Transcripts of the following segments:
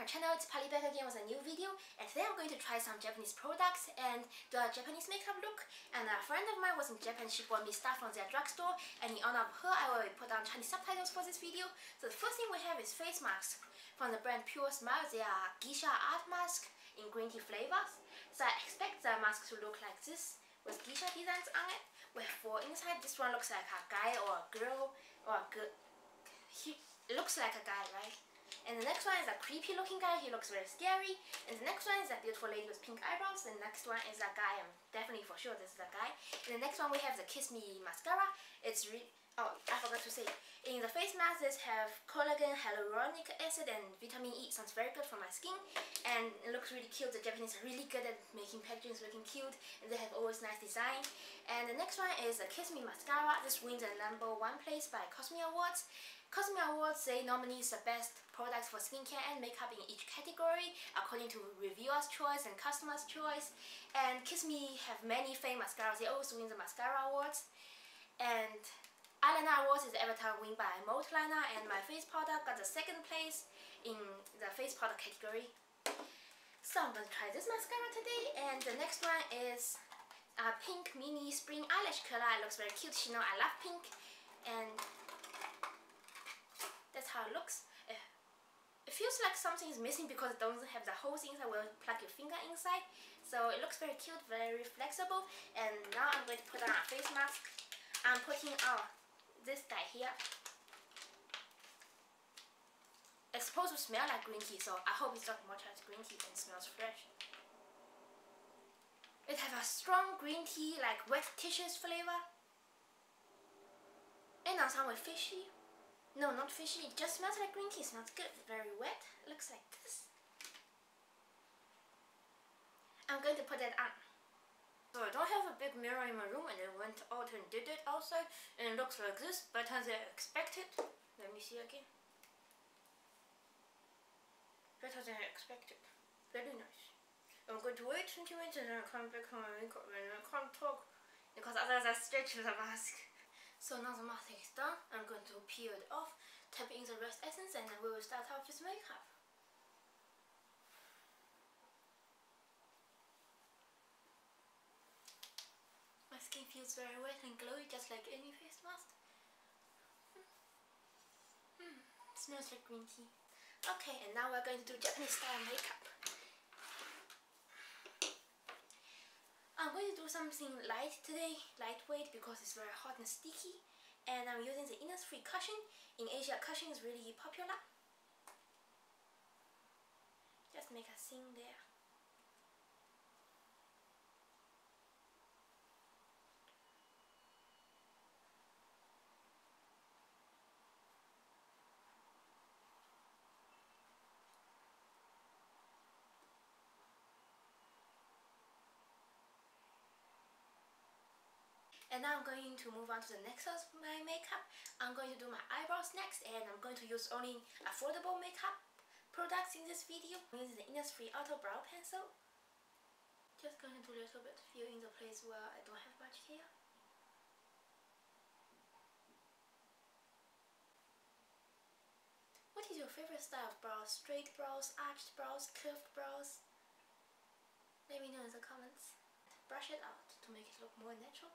channel, it's Palina back again with a new video, and today I'm going to try some Japanese products and do a Japanese makeup look. And a friend of mine was in Japan, she bought me stuff from their drugstore, and in honor of her I will put on Chinese subtitles for this video. So the first thing we have is face masks from the brand Pure Smile. They are geisha Artmask in green tea flavors. So I expect the mask to look like this with geisha designs on it. We have 4 inside. This one looks like a guy or a girl or a girl. He looks like a guy, right? And the next one is a creepy looking guy. He looks very scary. And the next one is a beautiful lady with pink eyebrows. The next one is a guy. I'm definitely for sure this is a guy. And the next one we have the Me Mascara. It's oh, I forgot to say. In the face mask, this have collagen, hyaluronic acid, and vitamin E. It sounds very good for my skin, and it looks really cute. The Japanese are really good at making packaging looking cute, and they have always nice design. And the next one is the Me Mascara. This wins the #1 place by Cosme Awards. Cosme Awards, they nominate the best products for skincare and makeup in each category according to reviewers' choice and customers' choice. And Me have many famous mascaras. They always win the mascara awards. And eyeliner awards is every time win by Mold Liner, and my face powder got the 2nd place in the face powder category. So I'm going to try this mascara today. And the next one is a pink mini spring eyelash curler. It looks very cute. You know I love pink, and that's how it looks. It feels like something is missing because it doesn't have the holes inside where you plug your finger inside. So it looks very cute, very flexible. And now I'm going to put on a face mask. I'm putting on this guy here. It's supposed to smell like green tea, so I hope it's not much as green tea and smells fresh. It has a strong green tea, like wet tissues flavor. And now some with fishy. No, not fishy, it just smells like green tea. It smells good, very wet. It looks like this. I'm going to put that on. So I don't have a big mirror in my room, and I went out and did it outside, and it looks like this, better than I expected. Let me see again. Better than I expected. Very nice. I'm going to wait 20 minutes and then I'll come back on my makeup, and I can't talk because otherwise I stretch the mask. So now the mask is done. I'm going to peel it off, tap in the rest essence, and then we will start off with makeup. My skin feels very wet and glowy, just like any face mask. Smells like green tea. Okay, and now we're going to do Japanese style makeup. I'm going to do something light today, lightweight, because it's very hot and sticky. And I'm using the Innisfree Cushion. In Asia, Cushion is really popular. Just make a thing there. And now I'm going to move on to the next of my makeup. I'm going to do my eyebrows next, and I'm going to use only affordable makeup products in this video. I'm using the Innisfree Auto Brow Pencil. Just going to do a little bit, fill in the place where I don't have much hair. What is your favorite style of brows? Straight brows, arched brows, curved brows? Let me know in the comments. Brush it out to make it look more natural.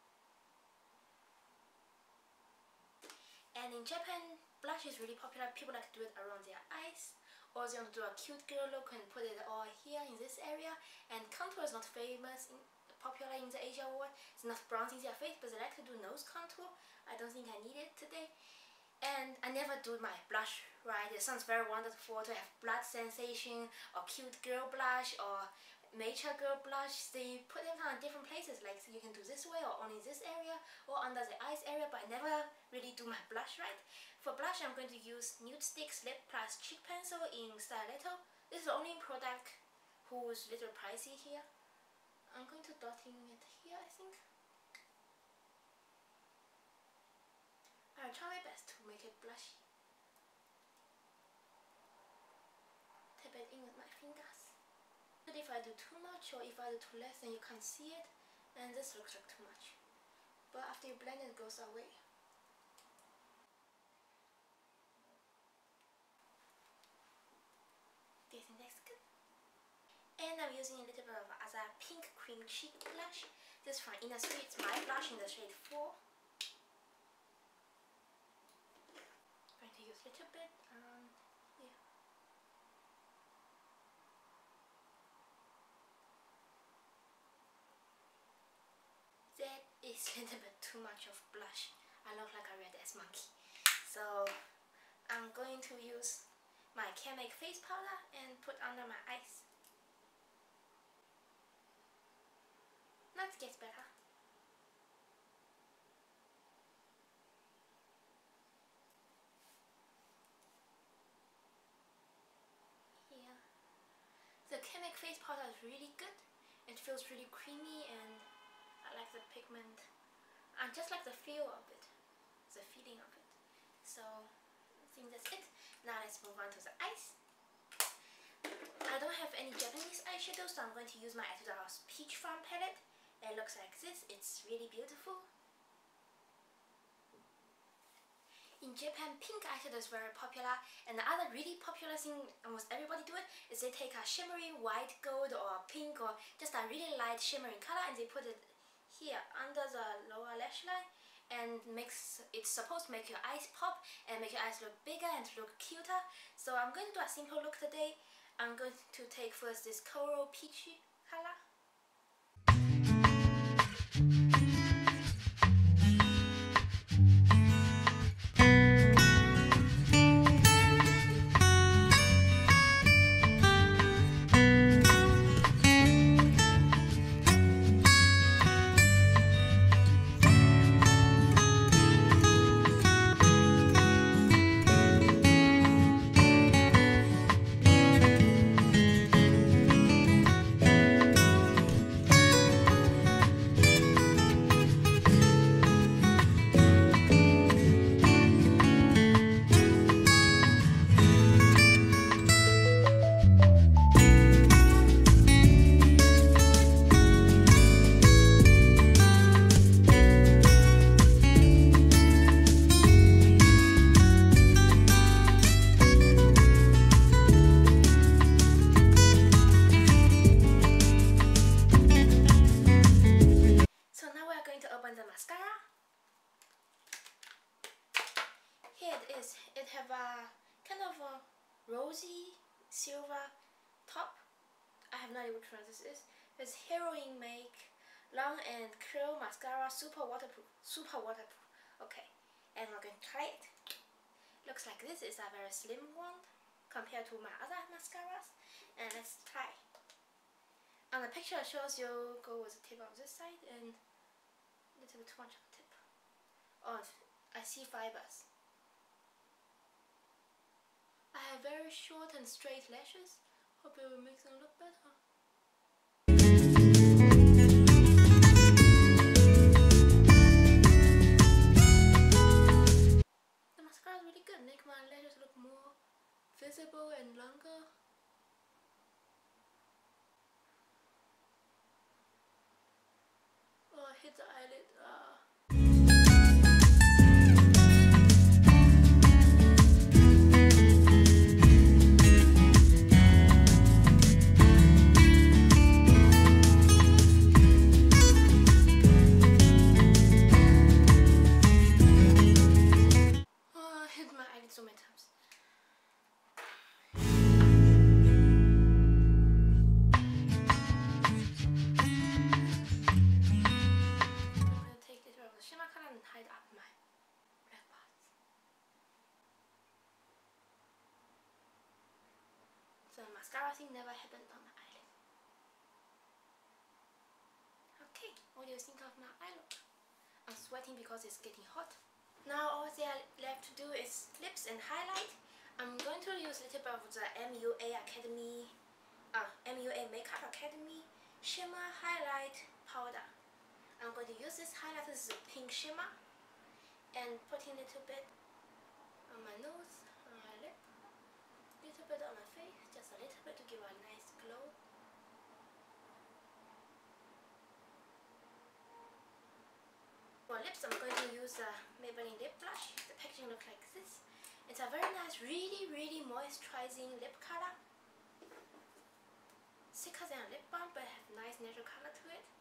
And in Japan, blush is really popular. People like to do it around their eyes, or they want to do a cute girl look and put it all here in this area. And contour is not popular in the Asia world. It's not bronzing their face, but they like to do nose contour. I don't think I need it today. And I never do my blush right. It sounds very wonderful to have blood sensation, or cute girl blush, or mature girl blush. They put them on different places, like you can do this way or only this area or under the eyes area, but I never really do my blush right. For blush, I'm going to use Nudestix Lip+cheek pencil in Stilleto. This is the only product who's a little pricey here. I'm going to dotting it here, I think. I'll try my best to make it blushy. Tap it in with my fingers. But if I do too much or if I do too less, then you can't see it, and this looks like too much. But after you blend it, goes away. And I'm using a little bit of other pink cream cheek blush. This is from Innisfree. It's My Blush in the shade 4. I'm going to use a little bit here. That is a little bit too much of blush. I look like a red-ass monkey. So I'm going to use my Canmake face powder and put under my eyes. That gets better. Here. The Canmake face powder is really good. It feels really creamy and I like the pigment. I just like the feel of it. The feeling of it. So I think that's it. Now let's move on to the eyes. I don't have any Japanese eyeshadow, so I'm going to use my Etude Peach Farm palette. It looks like this. It's really beautiful. In Japan, pink eyeshadow is very popular, and the other really popular thing almost everybody do it is they take a shimmery white gold or pink or just a really light shimmering color and they put it here under the lower lash line, and it's supposed to make your eyes pop and make your eyes look bigger and look cuter. So I'm going to do a simple look today. I'm going to take first this coral peachy color. It have a kind of a rosy silver top. I have no idea which one this is. It's Heroin Make Long and Curl Mascara, super waterproof. Okay, and we're going to try it. Looks like this is a very slim one compared to my other mascaras. And let's try. On the picture it shows you go with the tip of this side and a little bit too much of a tip. Oh, I see fibers. I have very short and straight lashes. Hope it will make them look better. The mascara is really good. Make my lashes look more visible and longer. Oh, I hit the eyelid. So many times. I'm going to take this out of the shimmer color and hide up my black parts. So the mascara thing never happened on my eyelid. Okay, what do you think of my eye look? I'm sweating because it's getting hot. Now all they are left to do is lips and highlight. I'm going to use a little bit of the MUA Makeup Academy Shimmer Highlight Powder. I'm going to use this highlighter, this is a pink shimmer, and putting a little bit on my nose, on my lip, a little bit on my face, just a little bit to give a nice glow. For lips, I'm going to use the Maybelline Lip Blush. The packaging looks like this. It's a very nice, really moisturizing lip color. 6% than a lip balm, but have nice natural color to it.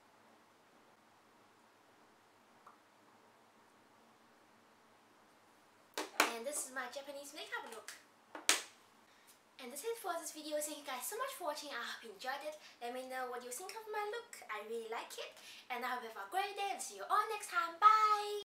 And this is my Japanese makeup look. And that's it for this video. Thank you guys so much for watching. I hope you enjoyed it. Let me know what you think of my look. I really like it. And I hope you have a great day and see you all next time. Bye!